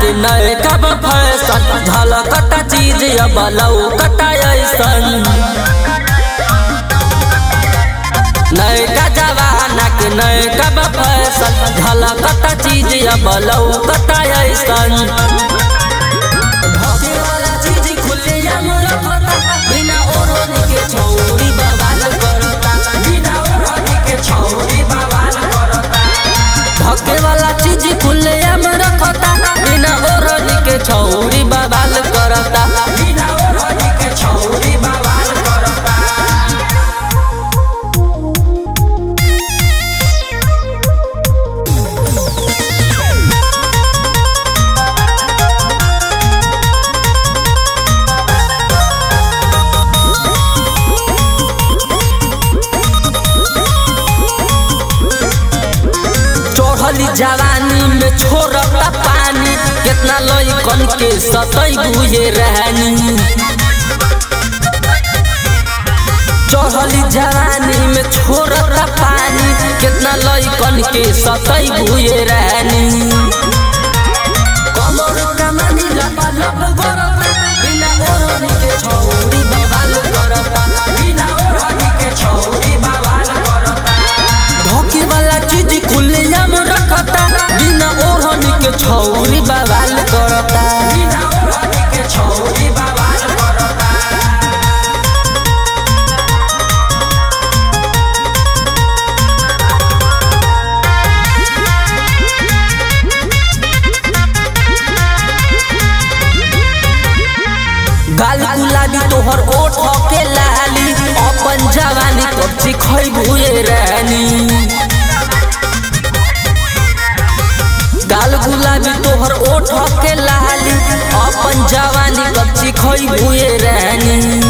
के नए कब फैशन झलकता चीज अब लौकता ऐसन नए का जवाना के नए कब फैशन झलकता चीज अब लौकता ऐसन बिना ओढ़नी के छौरी बवाल करता बिना ओढ़नी के छौरी बवाल करता धके वाला चीज खुले हम रखता बिना ओढ़नी के छौरी बवाल करता बिना ओढ़नी के छौरी बवाल करता जवानी में छोड़ता पानी कितना लइकन के सतई बुझे रहनी चढ़ली जवानी में छोड़ता पानी कितना लइकन के सतई बुझे रहनी कमर कमानी लपलप करता बिना ओढ़नी के छौरी बवाल करता बिना ओढ़नी के छौरी बवाल करता धोखे वाला चीज खुले हम रखता बिना ओढ़नी के छौरी बवाल करता बिना ओढ़नी के छौरी बवाल करता गाल गुलाबी तोहर ओठ के लाली अपन जवानी कब से खइबुए रानी गाल गुलाबी तोहर ओठ के लाली अपन जवानी कब से खइबुए रानी